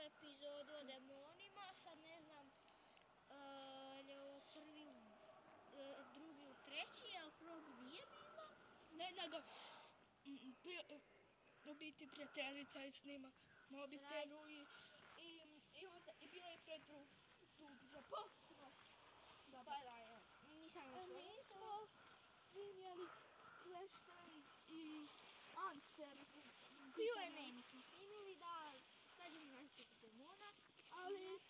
epizodu o demonima, sad ne znam je li ovo prvi, drugi u treći, a prvog nije bilo? Ne, nego u biti prijateljica je snima mobitelu i onda i bilo je preddrug za posao. Pa da, nisam još Mi smo snimjeli Flashlight i Answer. Q&A nismo snimili da sad ćemo nastaviti demona, Ali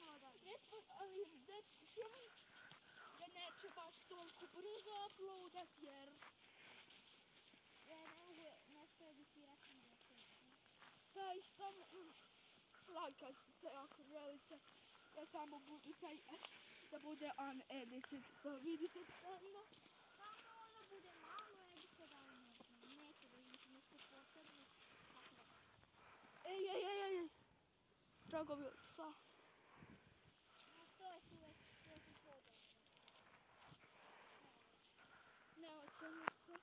Šimić ga neće baš toliko brzo uploadat jer ne mogu nešto editirati na desetu. taj samo lajkajte ako želite da samo bude taj da bude unedited, pa vidite stvarno. Samo ono bude malo edited, ali neće da imate nešto posebno, tako da. Ej, dragovica. No to je tu već, to je tu podao. Nema čemu.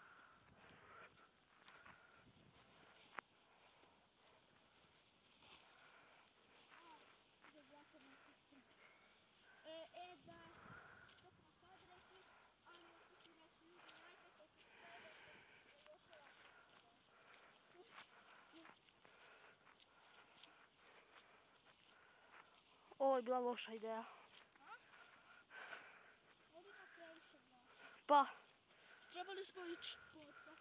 Da, to smo sad rekli, ali još ću reći ljudi lajkajte, subscribe-ajte, još je Ovo je bila loša ideja. ovdje ima previše glasa. Pa, trebali smo ići potka.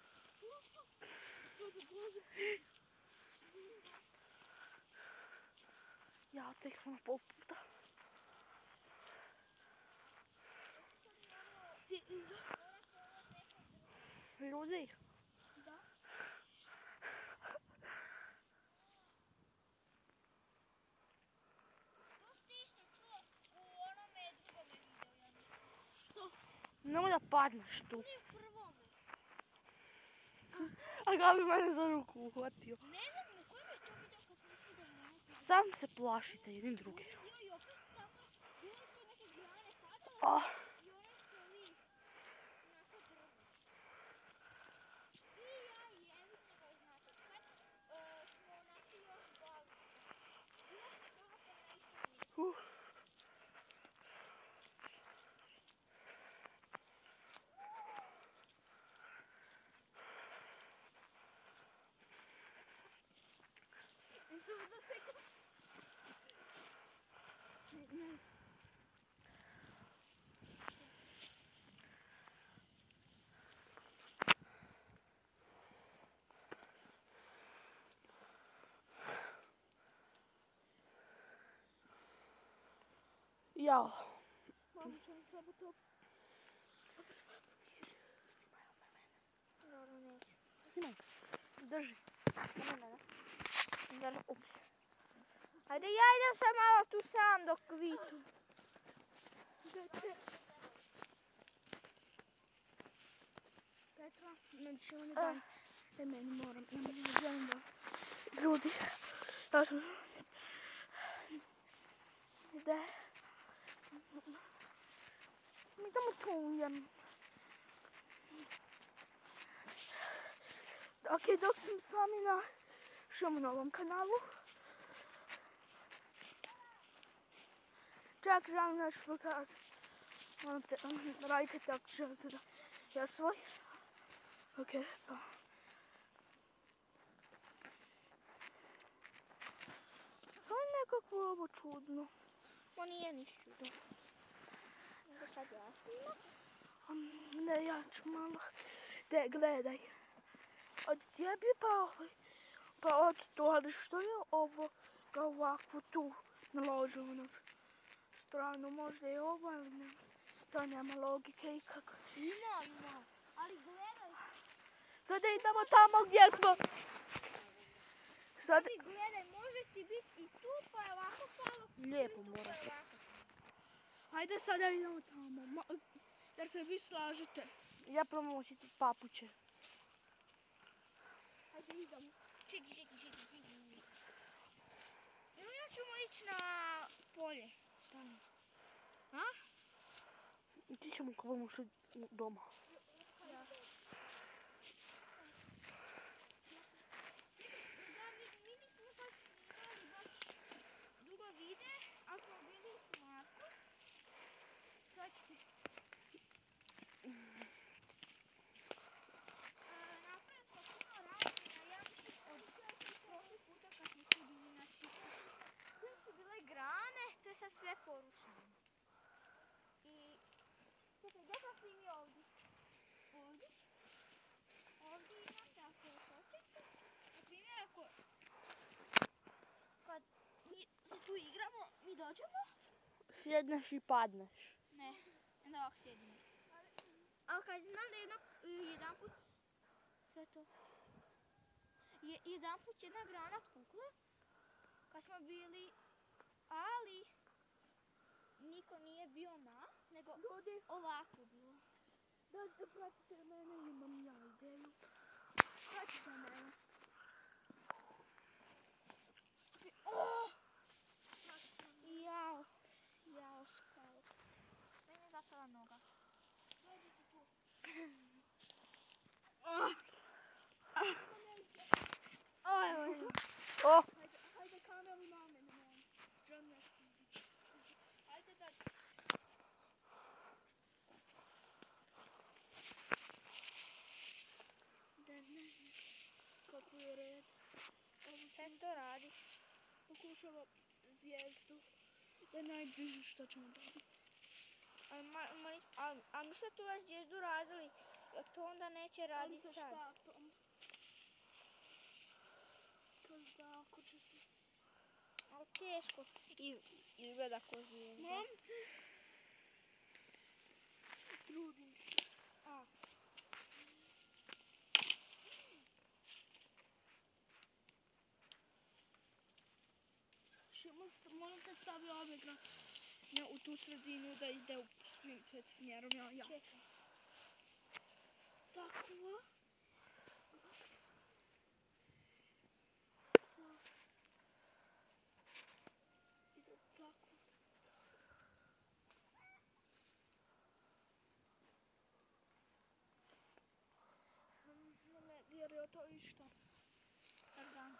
Ja, tek smo na pol puta. Ljudi? Da? To ste isto čuo u onome drugome videu, ja mislim. Što? Nemoj da padneš tu. Ne u prvome. A ga bi mene za ruku uhvatio. Ne znam u kojem je to video kad smo išli demona. Sam se plašite jednim druge. Bio i opet tako, bilo su neke grane padale i one su ovi onako drve. I ja jevitim ga znate kad smo onako još bali. Bilo se kako na istom mjestu. Jao. Mamo ćemo samo to. Dobro, neću. Snimaj. Drži. Ups. Ajde, ja idem sad malo tu sam dok vi tu. Petra, neće oni daj. Meni moram, ne želim da ljudi. Ja sam... Ide. Mi tamo tujem. Ok, dok sam s vami na novom kanalu. Čak želim nešto pokazati. Radite ako želite da ja svoj. Ok, pa. To je nekako ovo čudno. Ovo nije niš čudno. Nego sad ja snimat. Ne, ja ću malo. De, gledaj. Od tebi pa od to, ali što je ovo ga ovako tu naložilo na stranu? Možda je ovo, ali ne. To nema logike i kako. Ima. Ali gledaj. Sada idemo tamo gdje smo. Sad gledaj, može ti biti i tu pa je ovako palo. Lijepo mora. Ajde sada idemo tamo. Jer se vi slažete. Ja promoćiti papuće. Ajde idemo. Čekaj. Evo ja ćemo ići na polje. Tamo. A? Ti ćemo kako budemo šli doma. Ja. tu igramo, mi dođemo? Sjedneš i padneš. Ne, onda ovako sjedimo. Ali kad znam da jedanput, sve to, jedanput jedna grana pukla, kad smo bili, ali niko nije bio nego ovako bilo. Da, pratite mene, imam ja ideju. Pratite mene. Jao, skalo. Meni je zapela noga. Dođite tu. O! Hajde kameru na mene, molim. Hajde da... Kako je red. Kaj to radiš? Pokušava zvijezdu. Da je najbliže što ćemo dobiti. A mi smo tu vas zvijezdu radili. Jak to onda neće raditi Ali sad? sa štapom. To zna ako će se... Ali teško. Izgleda ko zvijezda. Mom? Trudim se. Molim te stavi omegra u tu sredinu da ide u sprint smjerom. Ja. Čekaj. Tako. Ide tako. Ne vjerujem to išta. Pardon.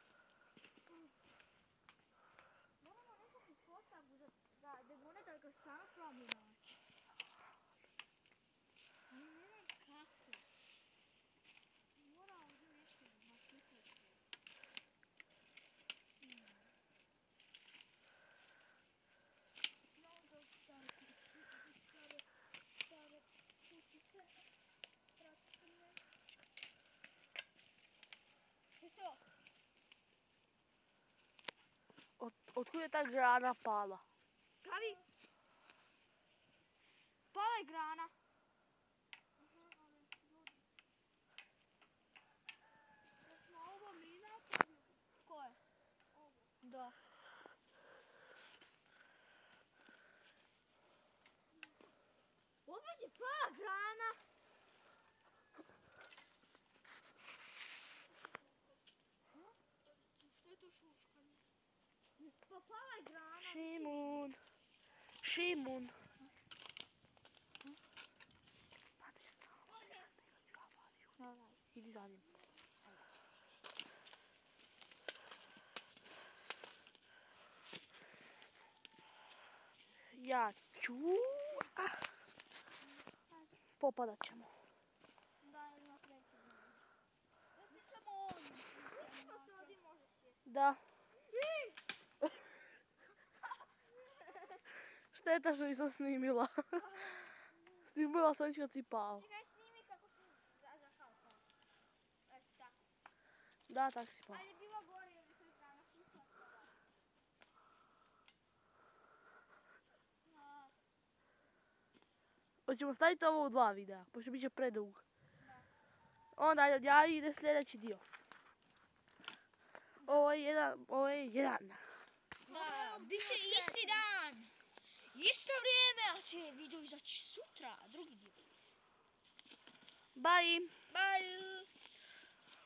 Moramo nekakvu potragu za demone da ga stvarno probamo naći. Ali ne znam kako. Mora ovdje nešto nakupati. Mnogo stare kući, stare kućice. Pratite me. Što to? Otkud je ta grana pala? Gavi! Pala je grana. Jesmo ovo mi napravili? Ko je? Ovo. Da. Opet je pala grana. Što je to šuškanje? Pa pala je grana. Šimun. Idi za njim. Ja ću... Popadat ćemo. Da, ima kreće. Već ćemo ovdje. Vidimo se ovdje možeš sjesti. Da. Šteta što nisam snimila. Snimila sam kad si pao. Čekaj, snimi kako si zakao pao. Eto tako. Da, tak si pao. Ali je bilo gore jer se grana pukla. Hoćemo staviti ovo u 2 videa, pošto bit će predug. Onda ja ide sljedeći dio. Ovo je jedan. Da, bit će isti dan. Isto vrijeme, ali će video izaći sutra, drugi dio. Bye! Bye!